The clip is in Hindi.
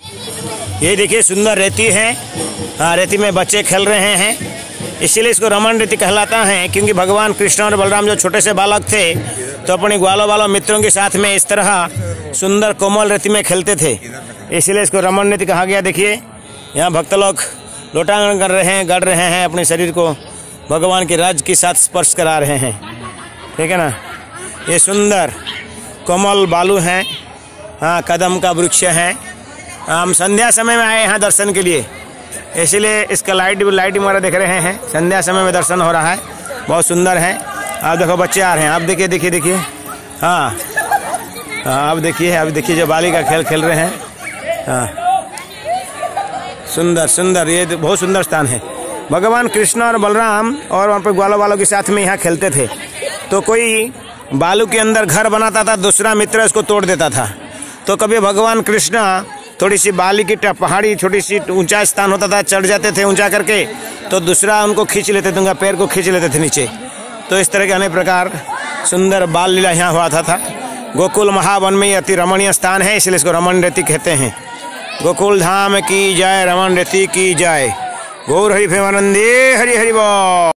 ये देखिए सुंदर रेती है। हाँ, रेती में बच्चे खेल रहे हैं, इसीलिए इसको रमण रेती कहलाता है। क्योंकि भगवान कृष्ण और बलराम जो छोटे से बालक थे तो अपने ग्वालों वालों मित्रों के साथ में इस तरह सुंदर कोमल रेती में खेलते थे, इसीलिए इसको रमण रेती कहा गया। देखिए यहाँ भक्त लोग लोटांगन कर रहे हैं, गढ़ रहे हैं, अपने शरीर को भगवान के राज के साथ स्पर्श करा रहे हैं। ठीक है ना। ये सुंदर कोमल बालू हैं। हाँ, कदम का वृक्ष है। हम संध्या समय में आए यहाँ दर्शन के लिए, इसीलिए इसका लाइट वगैरह देख रहे हैं। संध्या समय में दर्शन हो रहा है, बहुत सुंदर है। आप देखो बच्चे आ रहे हैं, आप देखिए देखिए देखिए। हाँ हाँ, अब देखिए जो बालिका खेल खेल रहे हैं। हाँ, सुंदर सुंदर, ये बहुत सुंदर स्थान है। भगवान कृष्ण और बलराम और वहाँ पर ग्वालों वालों के साथ में यहाँ खेलते थे। तो कोई बालू के अंदर घर बनाता था, दूसरा मित्र उसको तोड़ देता था। तो कभी भगवान कृष्ण थोड़ी सी बाली की पहाड़ी, छोटी सी ऊंचा स्थान होता था, चढ़ जाते थे ऊंचा करके, तो दूसरा उनको खींच लेते थे, उनका पैर को खींच लेते थे नीचे। तो इस तरह के अनेक प्रकार सुंदर बाल लीला यहाँ हुआ था। गोकुल महावन में अति रमणीय स्थान है, इसलिए इसको रमण रेती कहते हैं। गोकुल धाम की जय, रमण रेती की जय। गौर हरि प्रेमानंदे, हरि हरि बोल।